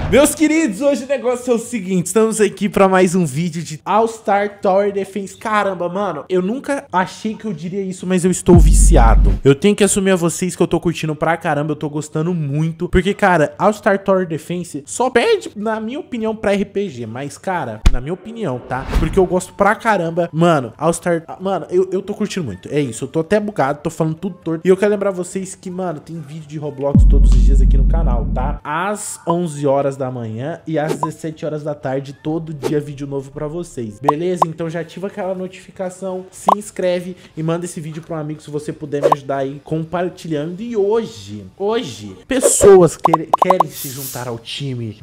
Meus queridos, hoje o negócio é o seguinte, estamos aqui pra mais um vídeo de All Star Tower Defense. Caramba, mano, eu nunca achei que eu diria isso, mas eu estou viciado. Eu tenho que assumir a vocês que eu tô curtindo pra caramba, eu tô gostando muito. Porque, cara, All Star Tower Defense só perde, na minha opinião, pra RPG. Mas, cara, na minha opinião, tá? Porque eu gosto pra caramba. Mano, All Star... Mano, eu tô curtindo muito. É isso, eu tô até bugado, tô falando tudo torto. E eu quero lembrar vocês que, mano, tem vídeo de Roblox todos os dias aqui no canal, tá? Às 11 horas da manhã e às 17 horas da tarde, todo dia vídeo novo pra vocês, beleza? Então já ativa aquela notificação, se inscreve e manda esse vídeo pra um amigo se você puder me ajudar aí compartilhando. E hoje, pessoas querem se juntar ao time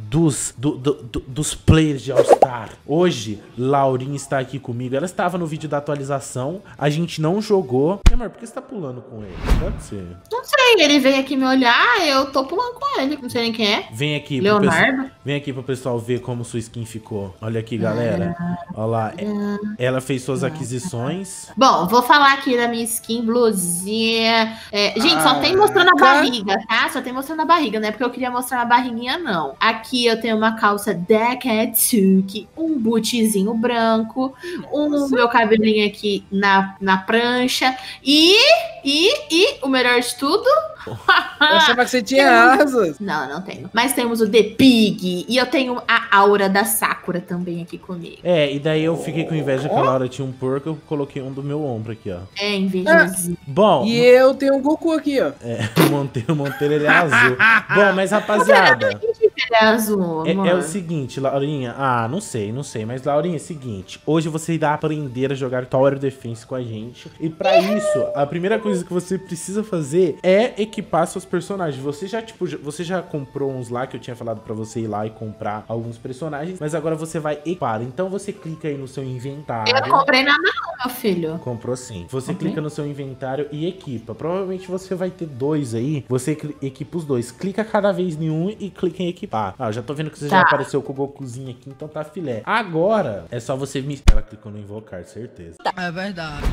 dos players de All Star. Hoje, Laurinha está aqui comigo, ela estava no vídeo da atualização, a gente não jogou. Meu amor, por que você tá pulando com ele? Pode ser. Não sei, ele veio aqui me olhar, eu tô pulando com ele, não sei nem quem é. Vem aqui, Leonardo. Vem aqui pro pessoal ver como sua skin ficou. Olha aqui, galera. Olha lá. Ela fez suas aquisições. Bom, vou falar aqui da minha skin, blusinha. Gente, só tem mostrando a barriga, tá? Só tem mostrando a barriga, não é porque eu queria mostrar a barriguinha, não. Aqui eu tenho uma calça Dekatsuki, um bootzinho branco, meu cabelinho aqui na prancha e o melhor de tudo... Eu achava que você tinha asas. Não tenho. Mas temos o The Pig. E eu tenho a aura da Sakura também aqui comigo. E daí eu fiquei com inveja que a Laura tinha um porco, eu coloquei um do meu ombro aqui, ó. Invejosinho. Bom. E eu tenho um Goku aqui, ó. O Monteiro ele é azul. Bom, mas rapaziada... É azul, é o seguinte, Laurinha. Não sei. Mas, Laurinha, é o seguinte. Hoje você irá aprender a jogar Tower Defense com a gente. E pra isso, a primeira coisa que você precisa fazer é equipar seus personagens. Você já comprou uns lá que eu tinha falado pra você ir lá e comprar alguns personagens. Mas agora você vai equipar. Então você clica aí no seu inventário. Eu não comprei nada não, meu filho. Comprou sim. Você clica no seu inventário e equipa. Provavelmente você vai ter dois aí. Você equipa os dois. Clica cada vez em um e clica em equipar. Eu já tô vendo que você já apareceu com o Gokuzinho aqui, então tá filé. Agora, é só você me... Ela clicou no invocar, certeza. É verdade.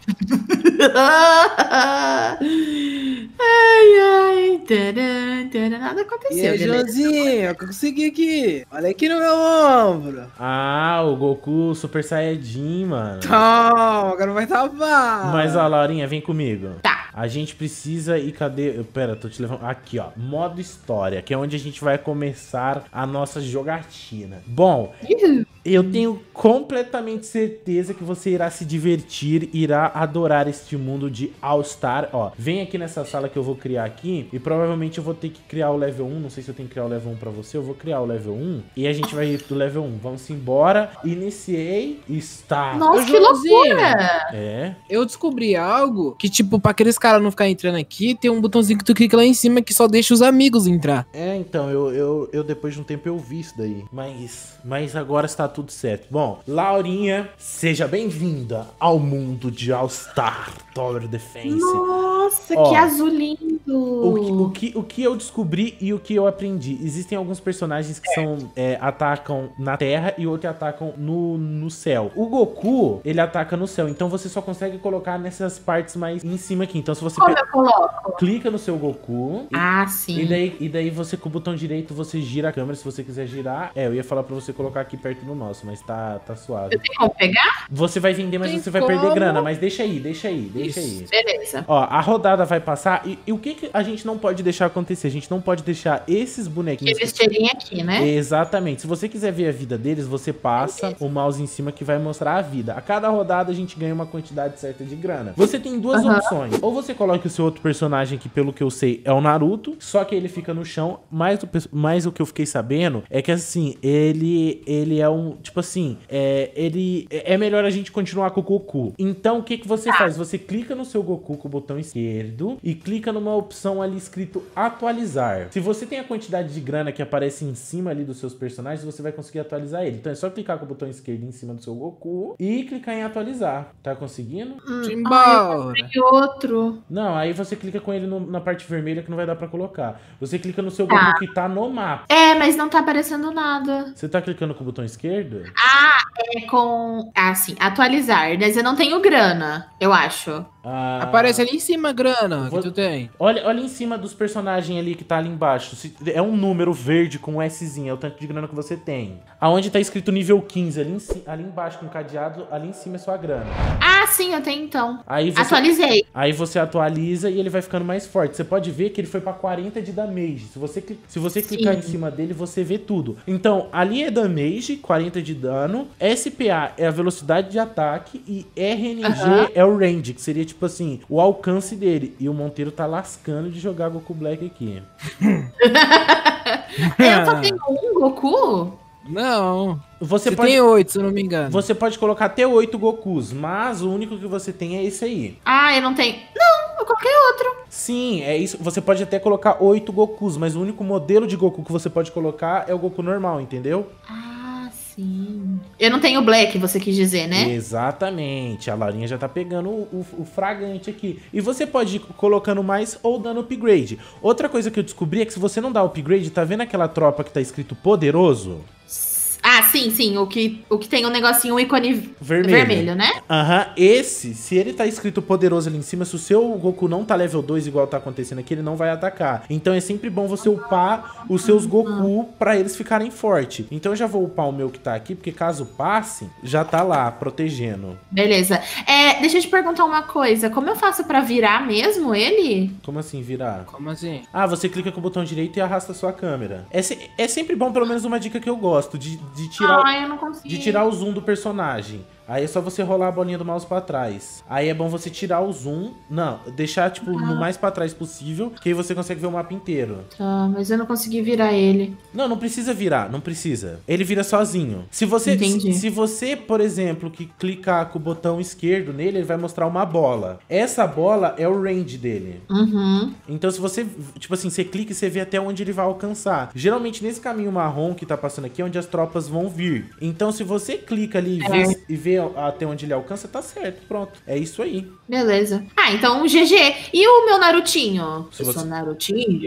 Nada aconteceu. E aí, Joãozinho, eu consegui aqui. Olha aqui no meu ombro. O Goku Super Saiyajin, mano. Toma, agora vai tá bom. Mas, ó, Laurinha, vem comigo. Tá. A gente precisa ir, cadê? Pera, tô te levando... Aqui, ó, modo história, que é onde a gente vai começar a nossa jogatina. Bom... Eu tenho completamente certeza que você irá se divertir, irá adorar este mundo de All Star. Ó, vem aqui nessa sala que eu vou criar aqui e provavelmente eu vou ter que criar o level 1. Não sei se eu tenho que criar o level 1 pra você. Eu vou criar o level 1 e a gente vai ir do level 1. Vamos embora. Iniciei. Está. Nossa, que loucura! Eu descobri algo que, tipo, pra aqueles caras não ficarem entrando aqui, tem um botãozinho que tu clica lá em cima que só deixa os amigos entrar. Então, eu depois de um tempo eu vi isso daí. Mas agora está tudo certo. Bom, Laurinha, seja bem-vinda ao mundo de All Star Tower Defense. Nossa, que azul lindo! O que eu descobri e o que eu aprendi. Existem alguns personagens que atacam na terra e outros atacam no céu. O Goku, ele ataca no céu, então você só consegue colocar nessas partes mais em cima aqui. Então se você Como eu coloco? clica no seu Goku. Sim. E daí você com o botão direito você gira a câmera se você quiser girar. Eu ia falar pra você colocar aqui perto do nosso, mas tá suave. Eu tenho como pegar? Você vai vender, mas você vai perder grana. Mas deixa aí. Beleza. Ó, a rodada vai passar e o que a gente não pode deixar acontecer? A gente não pode deixar esses bonequinhos... Eles terem aqui, né? Exatamente. Se você quiser ver a vida deles, você passa o mouse em cima que vai mostrar a vida. A cada rodada a gente ganha uma quantidade certa de grana. Você tem duas opções. Ou você coloca o seu outro personagem, que pelo que eu sei é o Naruto, só que ele fica no chão. Mas o que eu fiquei sabendo é que assim, ele é um... Tipo assim, ele é melhor a gente continuar com o Goku. Então o que você faz? Você clica no seu Goku com o botão esquerdo e clica numa opção ali escrito atualizar. Se você tem a quantidade de grana que aparece em cima ali dos seus personagens, você vai conseguir atualizar ele. Então é só clicar com o botão esquerdo em cima do seu Goku e clicar em atualizar. Tá conseguindo? Embora. E outro. Não, aí você clica com ele na parte vermelha que não vai dar pra colocar. Você clica no seu Goku que tá no mapa. Mas não tá aparecendo nada. Você tá clicando com o botão esquerdo? É com... atualizar. Mas eu não tenho grana, eu acho. Aparece ali em cima a grana Vou- que tu tem. Olha em cima dos personagens ali que tá ali embaixo. É um número verde com um Szinho, é o tanto de grana que você tem. Aonde tá escrito nível 15, ali embaixo com o cadeado, ali em cima é sua grana. Ah, sim, eu tenho então. Aí você, Atualizei. aí você atualiza e ele vai ficando mais forte. Você pode ver que ele foi pra 40 de damage. Se você clicar em cima dele, você vê tudo. Então, ali é damage, 40 de dano. SPA é a velocidade de ataque. E RNG é o range, que seria tipo assim, o alcance dele. E o Monteiro tá lascando de jogar Goku Black aqui. Eu só tenho um Goku? Não. Você Tem 8, se eu não me engano. Você pode colocar até 8 Gokus, mas o único que você tem é esse aí. Ah, eu não tenho. Não, eu coloquei outro. Sim, é isso. Você pode até colocar 8 Gokus, mas o único modelo de Goku que você pode colocar é o Goku normal, entendeu? Ah, sim. Eu não tenho Black, você quis dizer, né? Exatamente. A Laurinha já tá pegando o fragante aqui. E você pode ir colocando mais ou dando upgrade. Outra coisa que eu descobri é que se você não dá upgrade, tá vendo aquela tropa que tá escrito poderoso? Ah, sim. O que tem um negocinho, um ícone vermelho, né? Aham. Esse, se ele tá escrito poderoso ali em cima, se o seu Goku não tá level 2 igual tá acontecendo aqui, ele não vai atacar. Então é sempre bom você upar os seus Goku pra eles ficarem fortes. Então eu já vou upar o meu que tá aqui, porque caso passe, já tá lá, protegendo. Beleza. Deixa eu te perguntar uma coisa. Como eu faço pra virar mesmo ele? Como assim, virar? Como assim? Ah, você clica com o botão direito e arrasta a sua câmera. É sempre bom, pelo menos uma dica que eu gosto, de tirar, Eu não consigo. de tirar o zoom do personagem. Aí é só você rolar a bolinha do mouse pra trás. Aí é bom você tirar o zoom. Não, deixar, tipo, no mais pra trás possível, que aí você consegue ver o mapa inteiro. Tá, mas eu não consegui virar ele. Não precisa virar, não precisa. Ele vira sozinho. Se você, Entendi. se você, por exemplo, que clicar com o botão esquerdo nele, ele vai mostrar uma bola. Essa bola é o range dele. Uhum. Então se você, tipo assim, você clica e você vê até onde ele vai alcançar. Geralmente nesse caminho marrom que tá passando aqui é onde as tropas vão vir. Então se você clica ali e vê até onde ele alcança, tá certo, pronto. É isso aí. Beleza. Ah, então um GG. E o meu Narutinho? Se Eu você- sou Narutinho?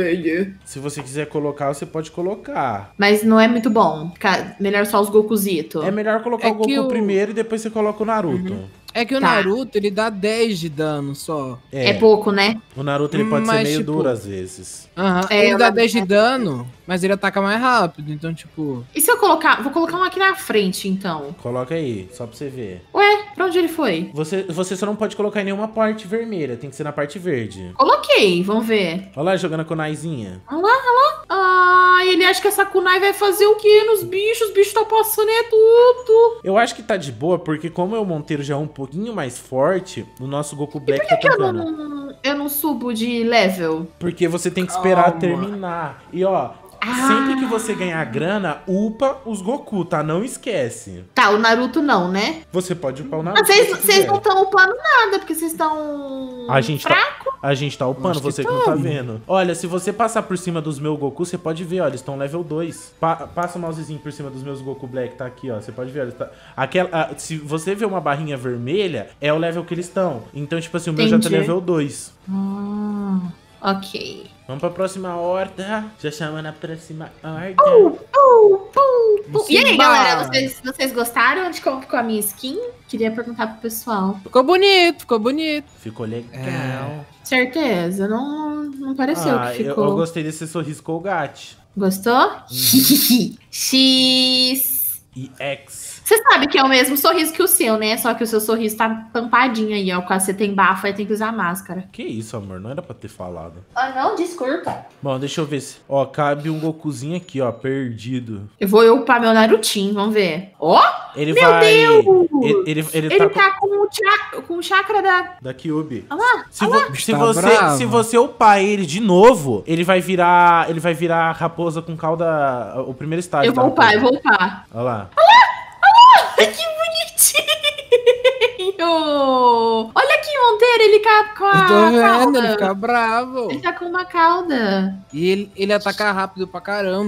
Se você quiser colocar, você pode colocar. Mas não é muito bom. Melhor só os Gokuzito. É melhor colocar É o Goku que o- primeiro e depois você coloca o Naruto. É que o Tá. Naruto, ele dá 10 de dano só. É pouco, né? O Naruto ele pode ser Mas, meio tipo, duro às vezes. Aham. É, Ele o dá Naruto 10 de dano, mas ele ataca mais rápido. Então, tipo... E se eu colocar... Vou colocar um aqui na frente, então. Coloca aí, só pra você ver. Ué, pra onde ele foi? Você só não pode colocar em nenhuma parte vermelha, tem que ser na parte verde. Coloquei, vamos ver. Olha lá jogando a kunaizinha. Ah, ele acha que essa kunai vai fazer o quê nos bichos? Os bichos tá passando tudo. Eu acho que tá de boa, porque como o Monteiro já é um pouquinho mais forte, o nosso Goku Black tá Por que tancando. eu não subo de level? Porque você tem que esperar Calma. terminar. E ó, sempre que você ganhar grana, upa os Goku, tá? Não esquece. Tá, o Naruto não, né? Você pode upar o Naruto. Mas se você vocês quiser. não estão upando nada, porque vocês estão... A gente tá upando, Acho que você que não tá vendo. Olha, se você passar por cima dos meus Goku, você pode ver, ó, eles estão level 2. Passa o mousezinho por cima dos meus Goku Black, tá aqui, ó. Você pode ver, se você vê uma barrinha vermelha, é o level que eles estão. Então, tipo assim, o meu já tá Entendi. level 2. Ok. Vamos pra próxima horda. Já chama na próxima horda. E aí, Simba. galera, vocês gostaram de como ficou a minha skin? Queria perguntar pro pessoal. Ficou bonito, ficou bonito. Ficou legal. Certeza, não pareceu que ficou. Eu gostei desse sorriso Colgate. Gostou? X. E X. Você sabe que é o mesmo sorriso que o seu, né? Só que o seu sorriso tá tampadinho aí, ó. Caso você tem bafo, aí tem que usar máscara. Que isso, amor? Não era pra ter falado. Ah, não, desculpa. Bom, deixa eu ver se... Ó, cabe um Gokuzinho aqui, ó, perdido. Eu vou upar meu Narutinho, vamos ver. Ó! Ele Meu vai... Deus! Ele Ele tá tá com o chakra da... da Kyubi. Olha lá, Se você upar ele de novo, ele vai virar raposa com cauda, o primeiro estágio. Eu vou upar. Olha lá. Ai, que bonitinho! Olha aqui, Monteiro, ele tá com a Eu tô vendo, cauda. ele fica bravo. Ele tá com uma cauda. E ele ataca rápido pra caramba.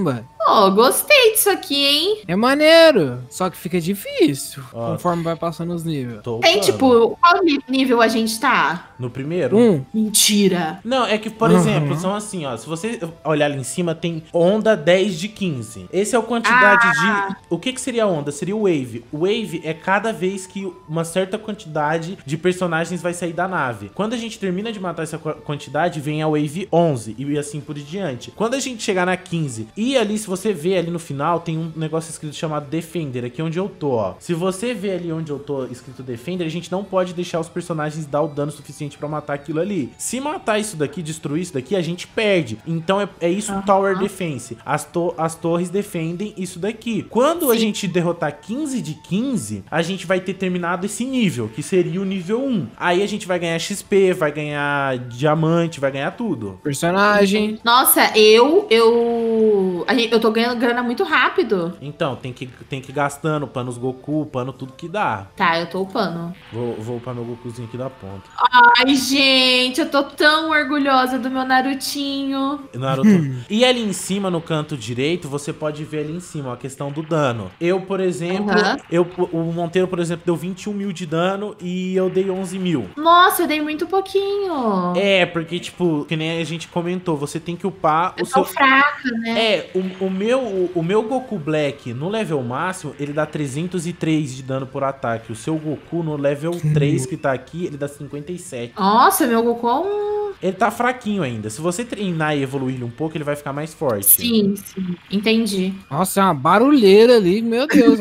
Oh, gostei disso aqui, hein? É maneiro, só que fica difícil Ó. conforme vai passando os níveis. Tô Tem, upando. tipo, qual nível a gente tá? No primeiro? Mentira. Não, é que, por exemplo, são assim, ó. Se você olhar ali em cima, tem onda 10 de 15. Esse é a quantidade de... O que seria a onda? Seria o wave. O wave é cada vez que uma certa quantidade de personagens vai sair da nave. Quando a gente termina de matar essa quantidade, vem a wave 11 e assim por diante. Quando a gente chegar na 15 e ali, se você vê ali no final, tem um negócio escrito chamado Defender, aqui onde eu tô, ó. Se você vê ali onde eu tô escrito Defender, a gente não pode deixar os personagens dar o dano suficiente pra matar aquilo ali. Se matar isso daqui, destruir isso daqui, a gente perde. Então é isso o Tower Defense. As torres defendem isso daqui. Quando a gente derrotar 15 de 15, a gente vai ter terminado esse nível, que seria o nível 1. Aí a gente vai ganhar XP, vai ganhar diamante, vai ganhar tudo. Personagem. Nossa, eu tô ganhando grana muito rápido. Então, tem que ir gastando, upando os Goku, upando tudo que dá. Tá, eu tô upando. Vou upar meu Gokuzinho aqui da ponta. Ai, gente, eu tô tão orgulhosa do meu Narutinho. Naruto. E ali em cima, no canto direito, você pode ver ali em cima a questão do dano. Eu, por exemplo, o Monteiro, por exemplo, deu 21 mil de dano e eu dei 11 mil. Nossa, eu dei muito pouquinho. É, porque, tipo, que nem a gente comentou, você tem que upar Eu o seu... tô fraca, né? É, o meu Goku Black no level máximo, ele dá 303 de dano por ataque. O seu Goku no level 3 que tá aqui, ele dá 57. Nossa, meu Goku é um... Ele tá fraquinho ainda. Se você treinar e evoluir ele um pouco, ele vai ficar mais forte. Sim, entendi. Nossa, é uma barulheira ali, meu Deus.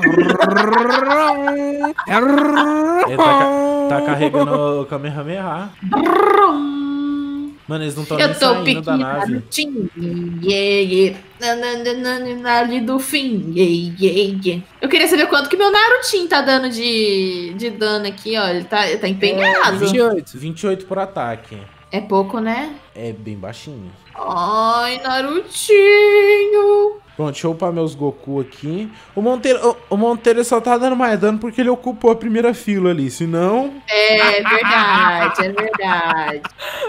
Ele tá carregando o Kamehameha. Mano, eles não estão nem saindo da nave. Ali do fim. Eu queria saber quanto que meu Narutinho tá dando de dano aqui, ó. Ele tá empenhado. 28 por ataque. É pouco, né? É bem baixinho. Ai, Narutinho. Pronto, deixa eu upar meus Goku aqui. O Monteiro só tá dando mais dano porque ele ocupou a primeira fila ali. Senão... É verdade, é verdade.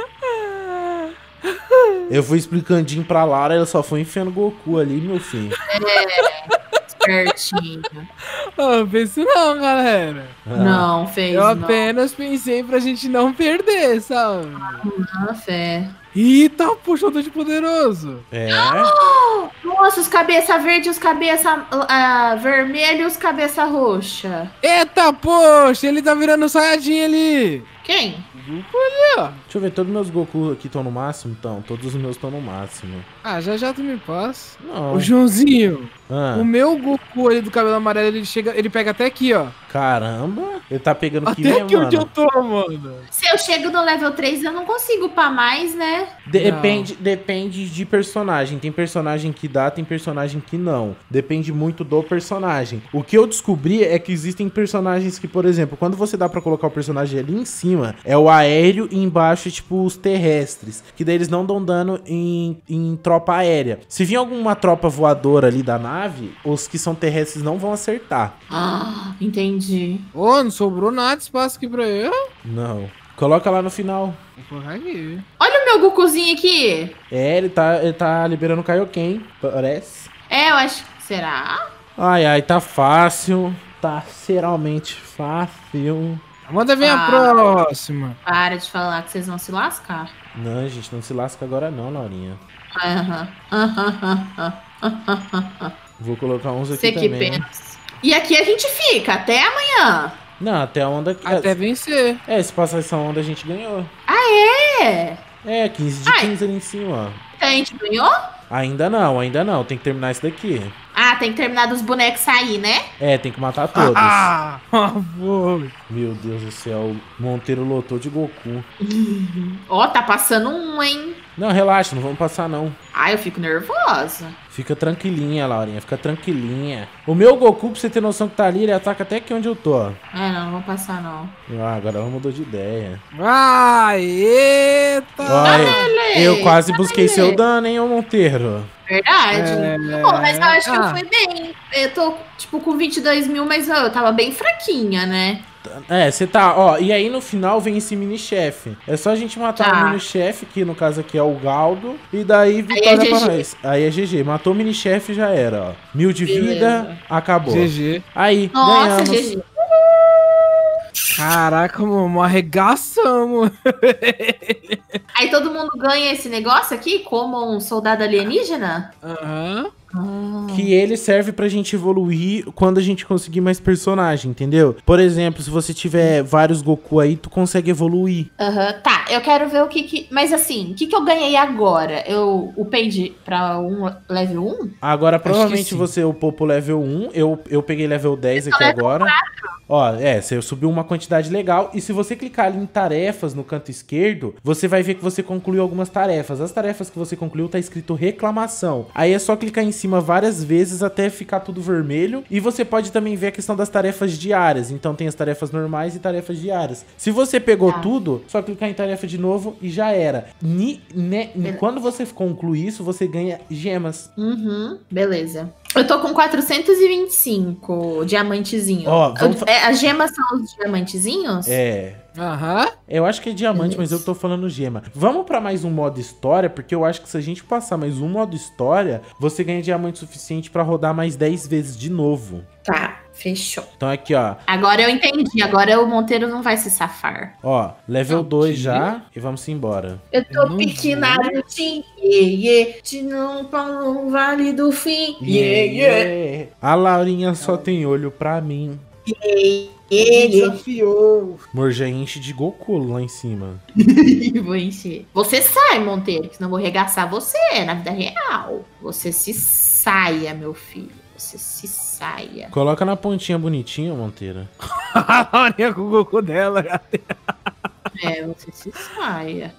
Eu fui explicandinho pra Lara, ela só foi enfiando Goku ali, meu filho. Certinho. Não fez isso não, galera. Não, fez Eu não. apenas pensei pra gente não perder, sabe? Não, fé. Eita, puxa, eu tô de poderoso. É. Nossa, os cabeça verde, os cabeça vermelho e os cabeça roxa. Eita, poxa, ele tá virando Saiyajin ali. Quem? Olha. Deixa eu ver, todos meus Goku aqui estão no máximo? Então, todos os meus estão no máximo. Ah, já tu me passa. Não. Ô, Joãozinho, Ah, o meu Goku ali do cabelo amarelo, ele pega até aqui, ó. caramba. Ele tá pegando aqui Até mesmo, aqui onde eu mano. tô, mano. Se eu chego no level 3, eu não consigo upar mais, né? Depende de personagem. Tem personagem que dá, tem personagem que não. Depende muito do personagem. O que eu descobri é que existem personagens que, por exemplo, quando você dá pra colocar o personagem ali em cima, é o aéreo e embaixo é tipo os terrestres. Que daí eles não dão dano em tropa aérea. Se vir alguma tropa voadora ali da nave, os que são terrestres não vão acertar. Ah, entendi. Ô, não sobrou nada de espaço aqui pra eu. Não. Coloca lá no final. Vou colocar aqui. Olha o meu Gokuzinho aqui. É, ele tá liberando o Kaioken, parece. É, eu acho. Será? Ai, tá fácil. Tá seralmente fácil. Manda vir a próxima. Para de falar que vocês vão se lascar. Não, gente, não se lasca agora não, Laurinha. Vou colocar uns aqui Você que também. pensa. E aqui a gente fica até amanhã. Não, até a onda... Até vencer. É, se passar essa onda a gente ganhou. É. É, 15 de 15 ali em cima, ó. A gente ganhou? Ainda não. Tem que terminar isso daqui. Ah, tem que terminar dos bonecos sair, né? É, tem que matar todos. Por favor. Meu Deus do céu, o Monteiro lotou de Goku. Ó, tá passando um, hein? Não, relaxa, não vamos passar não. Ai, eu fico nervosa. Fica tranquilinha, Laurinha, fica tranquilinha. O meu Goku, pra você ter noção que tá ali, ele ataca até aqui onde eu tô. Não vou passar, não. Ah, agora ela mudou de ideia. Vai, eita. Olha, eu quase busquei seu dano, hein, ô Monteiro. Verdade. Pô, mas eu acho que eu fui bem. Eu tô, tipo, com 22 mil, mas eu tava bem fraquinha, né? Você tá, ó, e aí no final vem esse mini-chefe. É só a gente matar o mini-chefe, que no caso aqui é o Galdo, e daí vitória pra nós. Aí é GG, matou o mini-chefe já era, ó. 1000 de vida, acabou. GG. Aí, Nossa, ganhamos. GG. Caraca, mano, arregaçamos. Aí todo mundo ganha esse negócio aqui como um soldado alienígena? Aham. Que ele serve pra gente evoluir quando a gente conseguir mais personagem, entendeu? Por exemplo, se você tiver vários Goku aí, tu consegue evoluir. Tá, eu quero ver o que. Mas assim, o que eu ganhei agora? Eu upei pra level 1? Agora, provavelmente você upou pro level 1. Eu peguei level 10 aqui agora. Ó, você subiu uma quantidade legal. E se você clicar ali em tarefas no canto esquerdo, você vai ver que você concluiu algumas tarefas. As tarefas que você concluiu tá escrito reclamação. Aí é só clicar em cima várias vezes até ficar tudo vermelho. E você pode também ver a questão das tarefas diárias. Então tem as tarefas normais e tarefas diárias. Se você pegou tudo, só clicar em tarefa de novo e já era. Quando você concluir isso, você ganha gemas. Beleza. Eu tô com 425 diamantezinhos. Ó, as gemas são os diamantezinhos? Aham. Eu acho que é diamante, mas eu tô falando gema. Vamos pra mais um modo história, porque eu acho que se a gente passar mais um modo história, você ganha diamante suficiente pra rodar mais 10 vezes de novo. Tá, fechou. Então aqui, ó. Agora eu entendi. Agora o Monteiro não vai se safar. Ó, level 2 já e vamos embora. Eu tô pequenado de não para no vale do fim. A Laurinha só tem olho pra mim. Desafiou. Amor, já enche de Goku lá em cima. Vou encher. Você sai, Monteiro, que senão eu vou arregaçar você na vida real. Você se saia, meu filho. Você se saia. Coloca na pontinha bonitinha, Monteira. A Laurinha com o Goku dela, gata. Você se saia.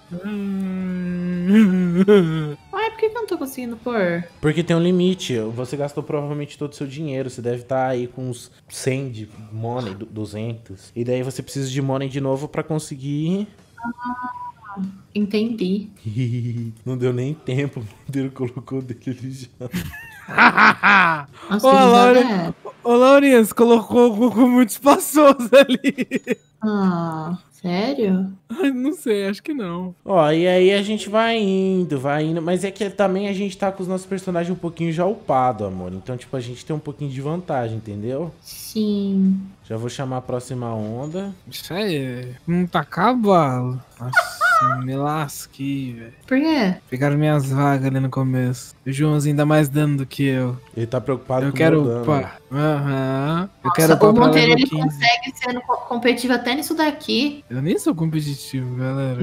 Ué, por que eu não tô conseguindo pôr? Porque tem um limite. Você gastou provavelmente todo o seu dinheiro. Você deve estar aí com uns 100 de money, 200. E daí você precisa de money de novo pra conseguir... Entendi. Não deu nem tempo. O Monteiro colocou o dele ali já. Nossa, Ô, Laurinha, você colocou o Goku muito espaçoso ali. Sério? Não sei, acho que não. Ó, e aí a gente vai indo. Mas é que também a gente tá com os nossos personagens um pouquinho já upados, amor. Então, tipo, a gente tem um pouquinho de vantagem, entendeu? Sim. Já vou chamar a próxima onda. Isso aí, não tá cavalo. Nossa, me lasquei, velho. Por quê? Pegaram minhas vagas ali no começo. O Joãozinho dá mais dano do que eu. Ele tá preocupado Eu com quero o meu dano. upar. Aham. Eu Nossa, quero upar o pra Monteiro, level ele 15. consegue ser competitivo até nisso daqui. Eu nem sou competitivo, galera.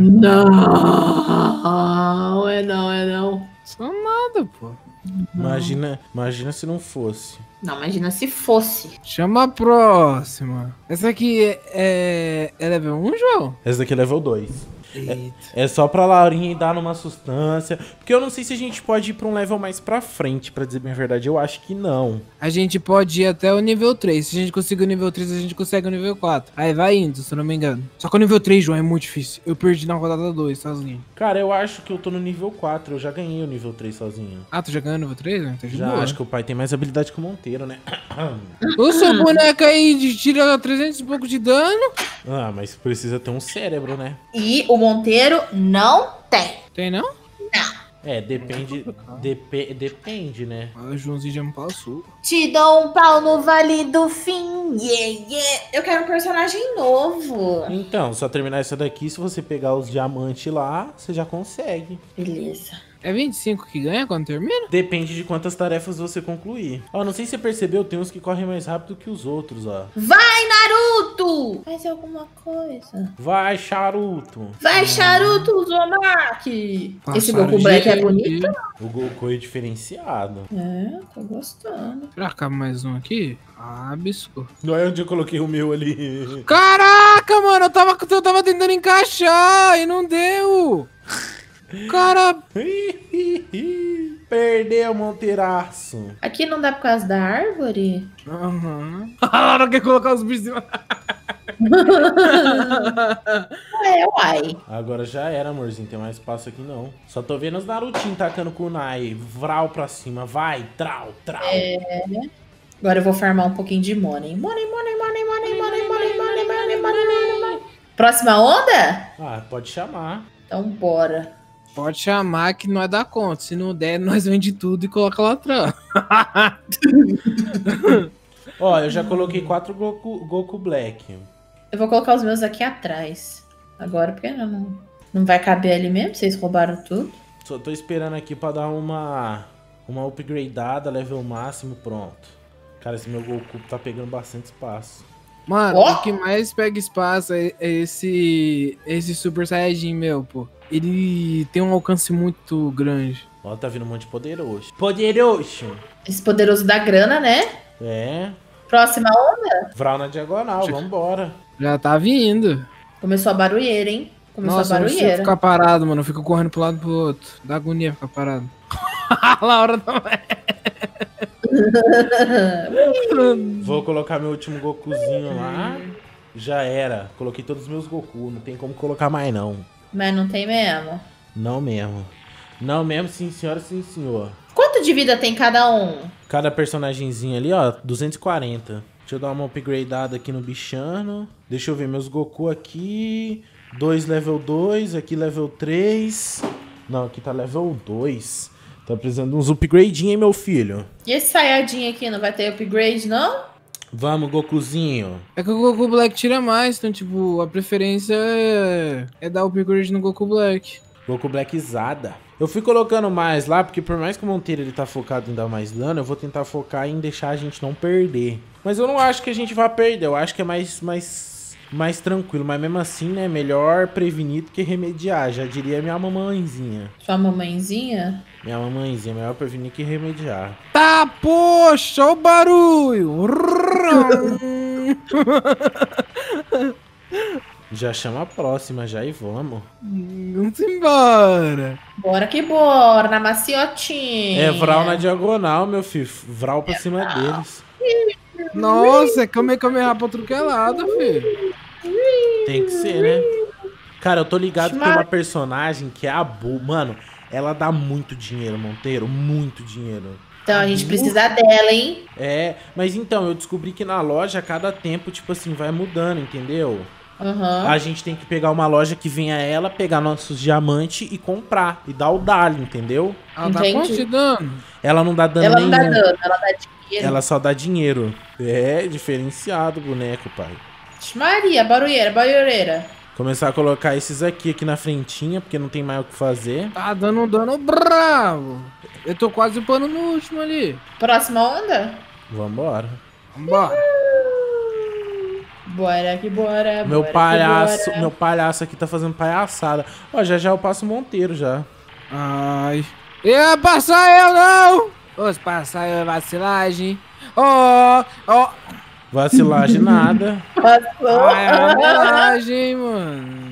Não, é não. Sou nada, pô. Imagina se não fosse. Não, imagina se fosse. Chama a próxima. Essa aqui é level 1, João? Essa daqui é level 2. Eita. É só pra Laurinha dar numa sustância. Porque eu não sei se a gente pode ir pra um level mais pra frente, pra dizer bem a verdade. Eu acho que não. A gente pode ir até o nível 3. Se a gente conseguir o nível 3, a gente consegue o nível 4. Aí vai indo, se eu não me engano. Só que o nível 3, João, é muito difícil. Eu perdi na rodada 2 sozinho. Cara, eu acho que eu tô no nível 4. Eu já ganhei o nível 3 sozinho. Ah, tu já ganhou o nível 3? Né? Tá de Já, boa. acho que o pai tem mais habilidade que o Monteiro, né? O seu boneco aí tira 300 e pouco de dano. Ah, mas precisa ter um cérebro, né? E o Monteiro não tem. Tem não? É, depende, né? Ah, o Joãozinho já me passou. Te dou um pau no vale do fim. Eu quero um personagem novo. Então, só terminar essa daqui, se você pegar os diamantes lá, você já consegue. Beleza. É 25 que ganha quando termina? Depende de quantas tarefas você concluir. Ó, não sei se você percebeu, tem uns que correm mais rápido que os outros, ó. Vai, Naruto! Faz alguma coisa. Vai, Charuto! Vai, Charuto Uzumaki! Esse Passaram Goku Black é de- bonito? O Goku é diferenciado. É, tô gostando. Será que cabe mais um aqui? Ah, bisco. Não é onde eu coloquei o meu ali. Caraca, mano, eu tava tentando encaixar e não deu. Cara, Perdeu, Monteiraço. Aqui não dá por causa da árvore? aham. A Laura quer colocar os bichos em cima. É, uai. Agora já era, amorzinho. Tem mais espaço aqui, não. Só tô vendo os Narutinho tacando kunai. Vral pra cima. Vai, trau, trau. Agora eu vou farmar um pouquinho de money. Money. Próxima onda? Ah, pode chamar. Então bora. Pode chamar que nós dá conta. Se não der, nós vende tudo e coloca lá atrás. Ó, eu já coloquei 4 Goku Black. Eu vou colocar os meus aqui atrás. Agora, porque não vai caber ali mesmo. Vocês roubaram tudo. Só tô esperando aqui pra dar uma upgradeada, level máximo, pronto. Cara, esse meu Goku tá pegando bastante espaço. Mano, Ó. o que mais pega espaço é esse Super Saiyajin meu, pô. Ele tem um alcance muito grande. Ó, tá vindo um monte de poderoso. Poderoso! Esse poderoso da grana, né? É. Próxima onda. Vral na diagonal, vambora. Já tá vindo. Começou a barulheira, hein? Começou Nossa, a eu não consigo barulheira. ficar parado, mano. Eu fico correndo pro lado e pro outro. Dá agonia ficar parado. A Laura também. Vou colocar meu último Gokuzinho lá. Já era. Coloquei todos os meus Goku. Não tem como colocar mais, não. Mas não tem mesmo. Não mesmo. Não mesmo, sim senhora, sim senhor. Quanto de vida tem cada um? Cada personagemzinho ali, ó, 240. Deixa eu dar uma upgradeada aqui no bichano. Deixa eu ver meus Goku aqui. 2 level 2, aqui level 3. Não, aqui tá level 2. Tá precisando de uns upgradinhos, hein, meu filho? E esse Saiyajin aqui não vai ter upgrade, não? Vamos, Gokuzinho. É que o Goku Black tira mais, então, tipo, a preferência é dar upgrade no Goku Black. Goku Blackzada. Eu fui colocando mais lá, porque por mais que o Monteiro ele tá focado em dar mais dano, eu vou tentar focar em deixar a gente não perder. Mas eu não acho que a gente vai perder, eu acho que é mais tranquilo. Mas mesmo assim, né, melhor prevenir do que remediar, já diria minha mamãezinha. Sua mamãezinha? Minha mamãezinha, melhor prevenir que remediar. Tá, poxa, o barulho! Já chama a próxima, já e vamos. Vamos embora. Bora que bora, na maciotinha. É Vral na diagonal, meu filho. Vral pra cima deles. Nossa, é comer pra outro que é lado, filho. Tem que ser, né? Cara, eu tô ligado que tem uma personagem que é a Bu. Mano, ela dá muito dinheiro, Monteiro. Muito dinheiro. Então a gente precisa dela, hein? É, mas então, eu descobri que na loja, a cada tempo, tipo assim, vai mudando, entendeu? Uhum. A gente tem que pegar uma loja que venha ela, pegar nossos diamantes e comprar. E dar o dali, entendeu? Ela dá Entendi. quanto de dano? Ela não dá dano Ela não nenhum. dá dano, ela dá dinheiro. Ela só dá dinheiro. É, diferenciado o boneco, pai. Maria, barulheira. Começar a colocar esses aqui na frentinha, porque não tem mais o que fazer. Tá dando um dano bravo. Eu tô quase upando no último ali. Próxima onda? Vambora. Vambora. Bora que bora. Meu bora palhaço, que bora. meu palhaço aqui tá fazendo palhaçada. Ó, já eu passo o Monteiro já. Ai. Ia passar eu não! Ô, se passar eu é vacilagem. Ó. Vacilagem nada. Passou. Ai, é vacilagem, mano.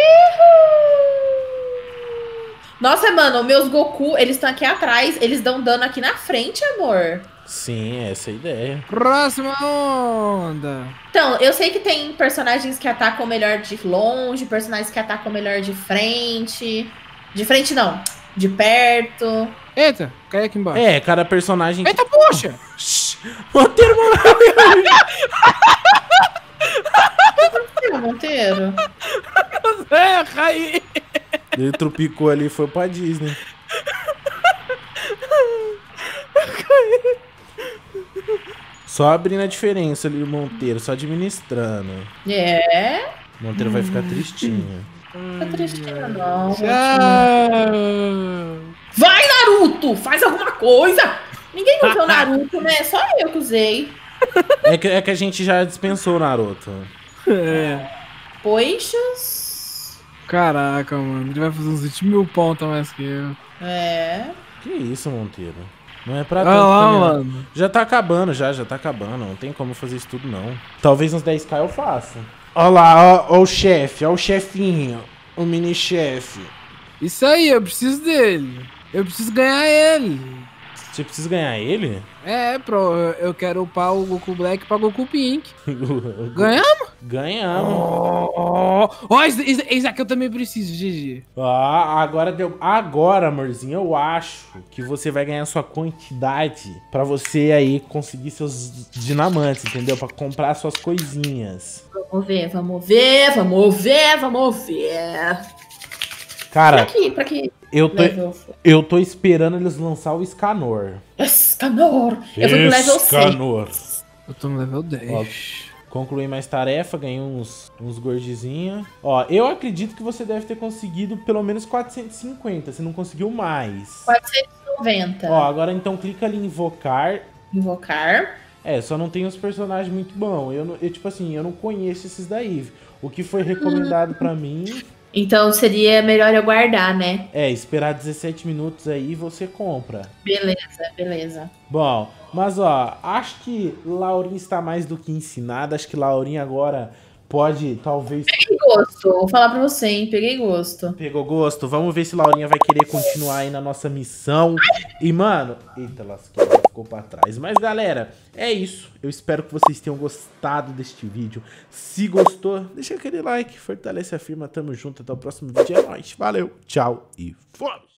Nossa, mano, meus Goku, eles estão aqui atrás. Eles dão dano aqui na frente, amor. Sim, essa é a ideia. Próxima onda. Então, eu sei que tem personagens que atacam melhor de longe, personagens que atacam melhor de frente. De frente não, de perto. Eita, cai aqui embaixo. É, cada personagem... Eita, poxa! Monteiro, Monteiro. É, caí. ele tropicou ali e foi pra Disney. Só abrindo a diferença ali, o Monteiro, só administrando. É. Monteiro vai ficar tristinho. Tá tristinho, não. Tchau. Vai, Naruto! Faz alguma coisa! Ninguém usou Naruto, né? Só eu que usei. É que a gente já dispensou o Naruto. É. Poixas. Caraca, mano. Ele vai fazer uns 20 mil pontos a mais que eu. É. Que isso, Monteiro? Não é pra Olha tanto lá, também, não. mano. Já tá acabando, já tá acabando. Não tem como fazer isso tudo, não. Talvez uns 10k eu faça. Ó lá, ó o chefe, ó o chefinho. O mini-chefe. Isso aí, eu preciso dele. Eu preciso ganhar ele. Você precisa ganhar ele? É, eu quero upar o Goku Black pra Goku Pink. Ganhamos? Ganhamos. Ó, esse aqui eu também preciso, GG. Agora deu. Agora, amorzinho, eu acho que você vai ganhar sua quantidade pra você aí conseguir seus dinamantes, entendeu? Pra comprar suas coisinhas. Vamos ver, vamos ver, vamos ver, vamos ver. Cara, Pra que eu tô esperando eles lançar o Escanor. Escanor! Eu fui pro level 100. Escanor. Eu tô no level 10. Ó, concluí mais tarefa, ganhei uns gordizinhos. Ó, eu acredito que você deve ter conseguido pelo menos 450. Você não conseguiu mais. 490. Ó, agora então clica ali em invocar. Invocar. Só não tem os personagens muito bons. Tipo assim, eu não conheço esses daí. O que foi recomendado pra mim... Então seria melhor eu guardar, né? Esperar 17 minutos aí e você compra. Beleza. Bom, mas ó, acho que Laurinha está mais do que ensinada. Acho que Laurinha agora pode, talvez... Peguei gosto, vou falar pra você, hein? Peguei gosto. Pegou gosto? Vamos ver se Laurinha vai querer continuar aí na nossa missão. E, mano... Eita, lasqueira, ficou pra trás. Mas, galera, é isso. Eu espero que vocês tenham gostado deste vídeo. Se gostou, deixa aquele like, fortalece a firma. Tamo junto, até o próximo vídeo. É nóis. Valeu, tchau e fomos!